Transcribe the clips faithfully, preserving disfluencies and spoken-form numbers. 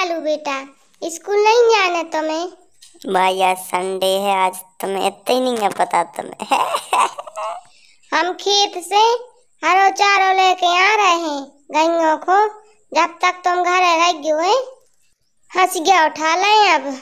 कालू बेटा, स्कूल नहीं जाना तुम्हें? भाई आज संडे है, आज तुम्हें इतना ही नहीं है पता तुम्हें। हम खेत से हरो चारो लेके आ रहे हैं गायों को, जब तक तुम घर रह गए हंसिया उठा लें। अब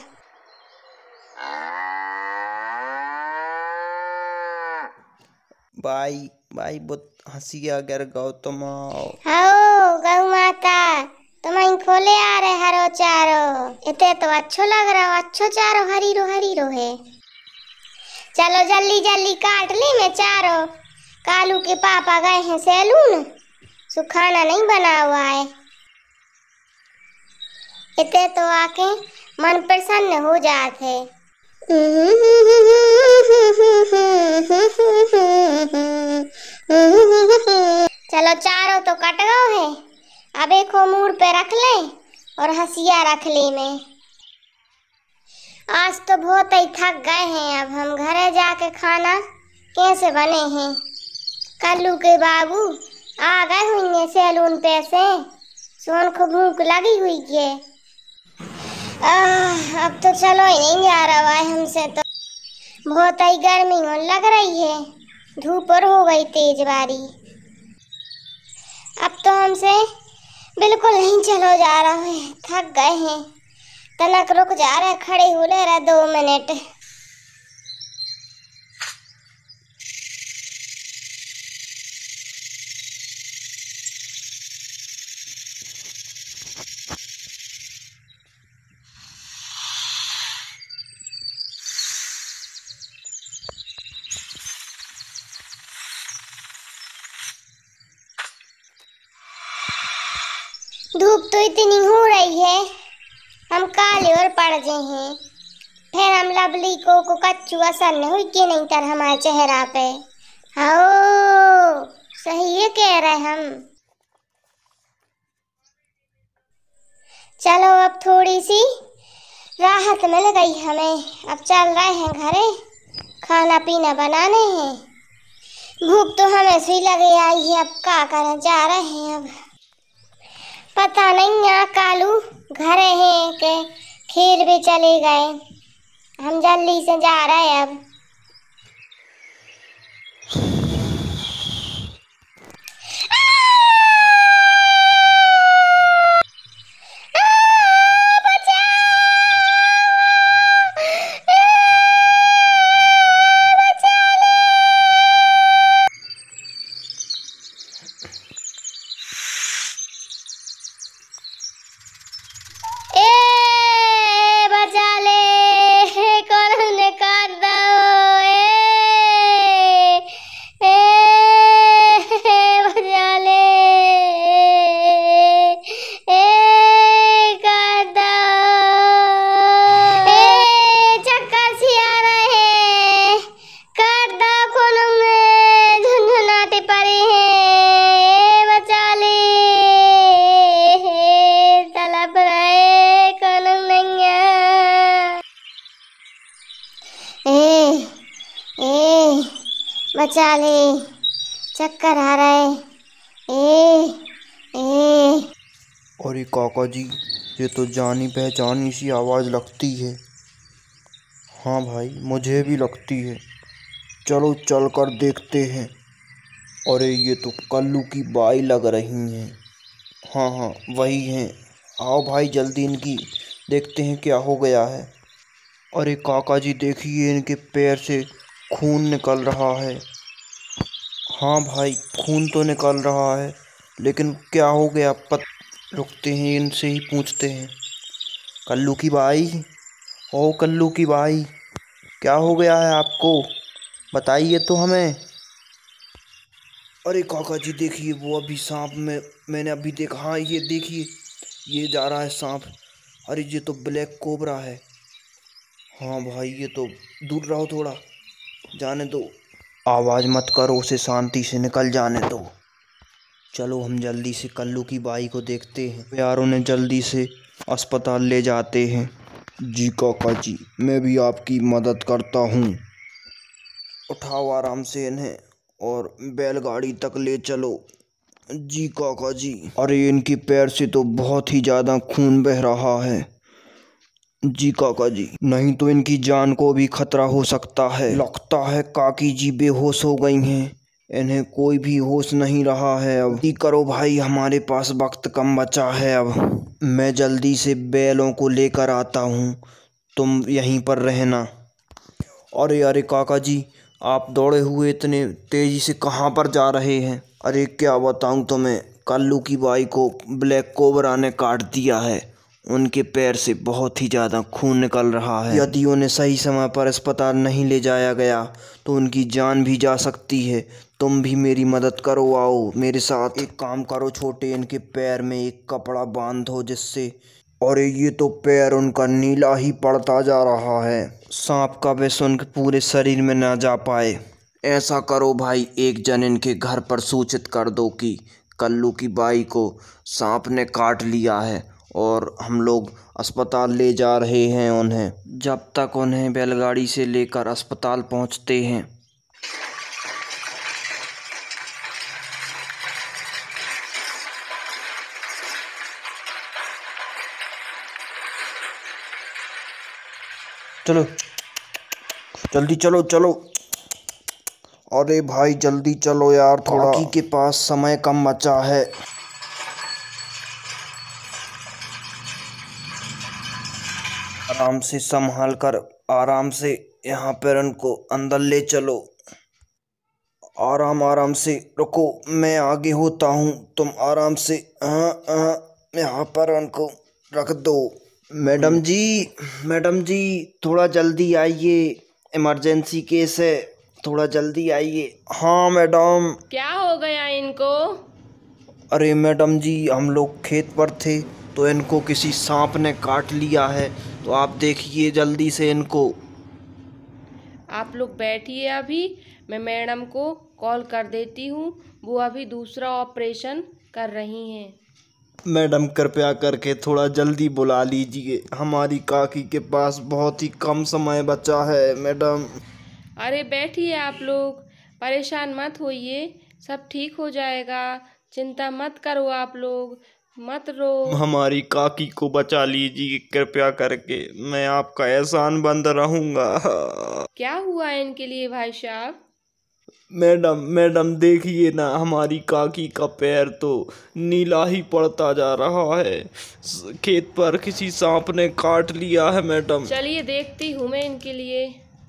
भाई भाई बहुत हंसिया गर गौ तुम आओ। हाओ गौ माता, तुम्हें खोले आ रहे हरो चारो, इतने तो अच्छो लग रहा हो, अच्छो चारो हरीरो हरीरो है। चलो जल्दी जल्दी काट ली मैं चारो। कालू के पापा गए हैं सैलून, सो खाना नहीं बना हुआ है। इतने तो आके मन प्रसन्न हो जाते। चलो चारों तो कट गए हैं, अब एक मूड पे रख ले और हंसिया रख ली मैं। आज तो बहुत ही थक गए हैं, अब हम घरे जाके खाना कैसे बने हैं। कल्लू के बाबू आ गए होंगे सैलून पे से, सोन को भूख लगी हुई है। आह, अब तो चलो ही नहीं जा रहा है हमसे, तो बहुत ही गर्मी होने लग रही है, धूप और हो गई तेज बारी। अब तो हमसे बिल्कुल नहीं चलो जा रहा है, थक गए हैं। तनक रुक जा रहे, खड़े हो ले रहा दो मिनट। धूप तो इतनी हो रही है, हम काले और पड़ गए हैं। फिर हम लवली को को कच्चू असर नहीं हुई कि नहीं तर हमारे चेहरा पे। हाँ सही है कह रहे हम। चलो अब थोड़ी सी राहत मिल गई हमें, अब चल रहे हैं घरे, खाना पीना बनाने हैं। भूख तो हमें सी लगे आई है, अब क्या करें, जा रहे हैं। अब पता नहीं यहाँ कालू घरे हैं के खेत भी चले गए, हम जल्दी से जा रहे हैं। अब बचा ले, चक्कर आ रहे। ए ए अरे काका जी, ये तो जानी पहचानी सी आवाज़ लगती है। हाँ भाई मुझे भी लगती है, चलो चल कर देखते हैं। अरे ये तो कल्लू की बाई लग रही हैं। हाँ हाँ वही हैं, आओ भाई जल्दी इनकी देखते हैं क्या हो गया है। अरे काका जी देखिए, इनके पैर से खून निकल रहा है। हाँ भाई खून तो निकल रहा है, लेकिन क्या हो गया पत रुकते हैं, इनसे ही पूछते हैं। कल्लू की बाई, ओ कल्लू की बाई, क्या हो गया है आपको, बताइए तो हमें। अरे काका जी देखिए, वो अभी सांप में मैंने अभी देखा। हाँ ये देखिए, ये जा रहा है सांप। अरे ये तो ब्लैक कोबरा है। हाँ भाई ये तो दूर रहो थोड़ा, जाने दो, आवाज़ मत करो, उसे शांति से निकल जाने दो। चलो हम जल्दी से कल्लू की बाई को देखते हैं। यार उन्हें जल्दी से अस्पताल ले जाते हैं। जी काका जी, मैं भी आपकी मदद करता हूँ। उठाओ आराम से इन्हें और बैलगाड़ी तक ले चलो। जी काका जी। अरे इनके पैर से तो बहुत ही ज़्यादा खून बह रहा है। जी काका जी, नहीं तो इनकी जान को भी खतरा हो सकता है। लगता है काकी जी बेहोश हो गई हैं, इन्हें कोई भी होश नहीं रहा है। अब जल्दी करो भाई, हमारे पास वक्त कम बचा है। अब मैं जल्दी से बैलों को लेकर आता हूँ, तुम यहीं पर रहना। अरे अरे काका जी, आप दौड़े हुए इतने तेजी से कहाँ पर जा रहे हैं? अरे क्या बताऊँ तुम्हें, कल्लू की बाई को ब्लैक कोबरा ने काट दिया है। उनके पैर से बहुत ही ज़्यादा खून निकल रहा है। यदि उन्हें सही समय पर अस्पताल नहीं ले जाया गया तो उनकी जान भी जा सकती है। तुम भी मेरी मदद करो, आओ मेरे साथ। एक काम करो छोटे, इनके पैर में एक कपड़ा बांध दो जिससे। अरे ये तो पैर उनका नीला ही पड़ता जा रहा है। सांप का विष उनके पूरे शरीर में ना जा पाए। ऐसा करो भाई, एक जन इनके घर पर सूचित कर दो कि कल्लू की बाई को सांप ने काट लिया है और हम लोग अस्पताल ले जा रहे हैं उन्हें। जब तक उन्हें बैलगाड़ी से लेकर अस्पताल पहुंचते हैं। चलो जल्दी चलो चलो। अरे भाई जल्दी चलो यार, थोड़ा काकी के पास समय कम बचा है। आराम से संभाल कर, आराम से यहाँ पर उनको अंदर ले चलो। आराम आराम से रुको, मैं आगे होता हूँ, तुम आराम से हाँ हाँ यहाँ पर उनको रख दो। मैडम जी, मैडम जी थोड़ा जल्दी आइए, इमरजेंसी केस है, थोड़ा जल्दी आइए। हाँ मैडम। क्या हो गया इनको? अरे मैडम जी, हम लोग खेत पर थे तो इनको किसी सांप ने काट लिया है, तो आप देखिए जल्दी से इनको। आप लोग बैठिए, अभी मैं मैडम को कॉल कर देती हूँ, वो अभी दूसरा ऑपरेशन कर रही हैं। मैडम कृपया करके थोड़ा जल्दी बुला लीजिए, हमारी काकी के पास बहुत ही कम समय बचा है मैडम। अरे बैठिए, आप लोग परेशान मत होइए, सब ठीक हो जाएगा, चिंता मत करो, आप लोग मत रो। हमारी काकी को बचा लीजिए कृपया करके, मैं आपका एहसान बंद रहूंगा। क्या हुआ इनके लिए भाई साहब? मैडम मैडम देखिए ना, हमारी काकी का पैर तो नीला ही पड़ता जा रहा है। खेत पर किसी सांप ने काट लिया है मैडम। चलिए देखती हूँ मैं इनके लिए।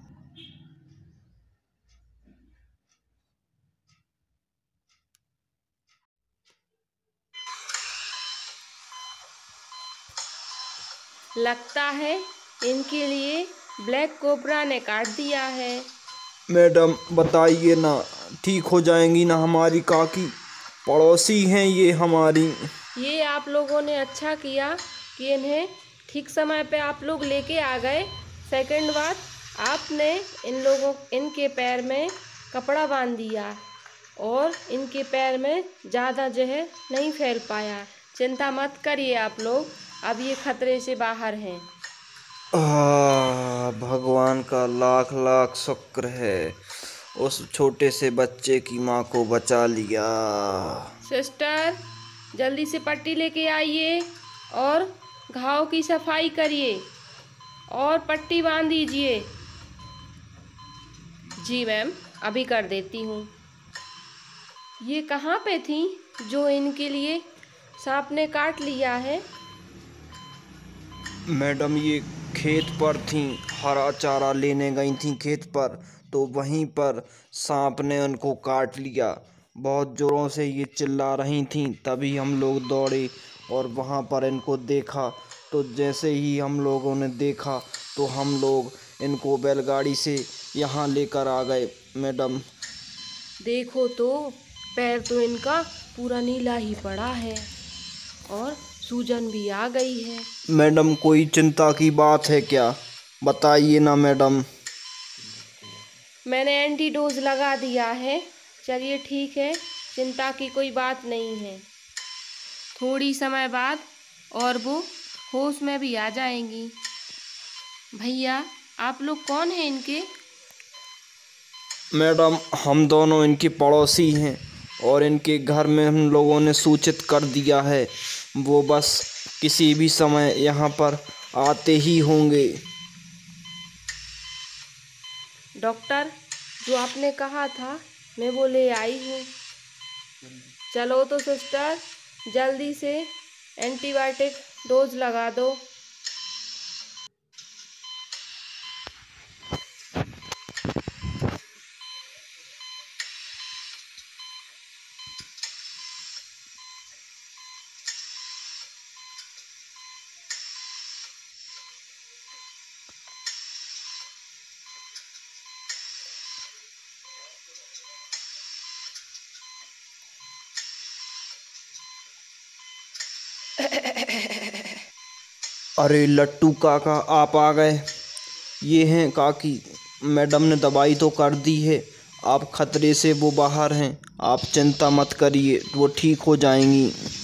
लगता है इनके लिए ब्लैक कोबरा ने काट दिया है। मैडम बताइए ना, ठीक हो जाएंगी ना हमारी काकी? पड़ोसी हैं ये हमारी। ये आप लोगों ने अच्छा किया कि इन्हें ठीक समय पे आप लोग लेके आ गए। सेकंड बात, आपने इन लोगों इनके पैर में कपड़ा बांध दिया और इनके पैर में ज़्यादा जहर नहीं फैल पाया। चिंता मत करिए आप लोग, अब ये खतरे से बाहर हैं। आह, भगवान का लाख लाख शुक्र है, उस छोटे से बच्चे की माँ को बचा लिया। सिस्टर जल्दी से पट्टी लेके आइए और घाव की सफाई करिए और पट्टी बांध दीजिए। जी मैम, अभी कर देती हूँ। ये कहाँ पे थी जो इनके लिए सांप ने काट लिया है? मैडम ये खेत पर थी, हरा चारा लेने गई थी खेत पर, तो वहीं पर सांप ने उनको काट लिया। बहुत ज़ोरों से ये चिल्ला रही थी, तभी हम लोग दौड़े और वहाँ पर इनको देखा। तो जैसे ही हम लोगों ने देखा तो हम लोग इनको बैलगाड़ी से यहाँ लेकर आ गए मैडम। देखो तो पैर तो इनका पूरा नीला ही पड़ा है और सूजन भी आ गई है। मैडम कोई चिंता की बात है क्या, बताइए ना मैडम। मैंने एंटीडोज लगा दिया है, चलिए ठीक है, चिंता की कोई बात नहीं है। थोड़ी समय बाद और वो होश में भी आ जाएंगी। भैया आप लोग कौन हैं इनके? मैडम हम दोनों इनके पड़ोसी हैं और इनके घर में हम लोगों ने सूचित कर दिया है। वो बस किसी भी समय यहाँ पर आते ही होंगे। डॉक्टर, जो आपने कहा था मैं वो ले आई हूँ। चलो तो सिस्टर, जल्दी से एंटीबायोटिक डोज लगा दो। अरे लट्टू काका, आप आ गए। ये हैं काकी, मैडम ने दवाई तो कर दी है। आप खतरे से वो बाहर हैं, आप चिंता मत करिए, वो ठीक हो जाएंगी।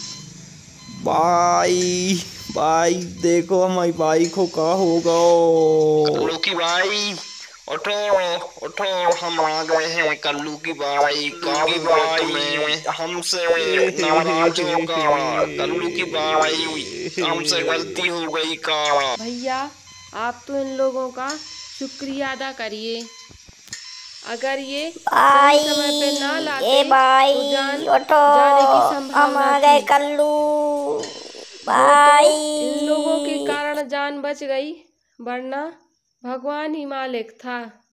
भाई भाई देखो हमारी बाई को का होगा। कल्लू की बाई, उठो उठो, हम आ गए हैं। कल्लू की बाई, कल्लू की बाई हमसे नाराज होगा। कल्लू की बाई, हमसे गलती हो गई का। भैया, आप तो इन लोगों का शुक्रिया अदा करिए। अगर ये भाई, सही समय पे ना लाते ए भाई तो जान उठो, जाने की हम संभावना आ गए थी। कल्लू। वो तो भाई, इन लोगों के कारण जान बच गई, वरना भगवान ही मालिक था।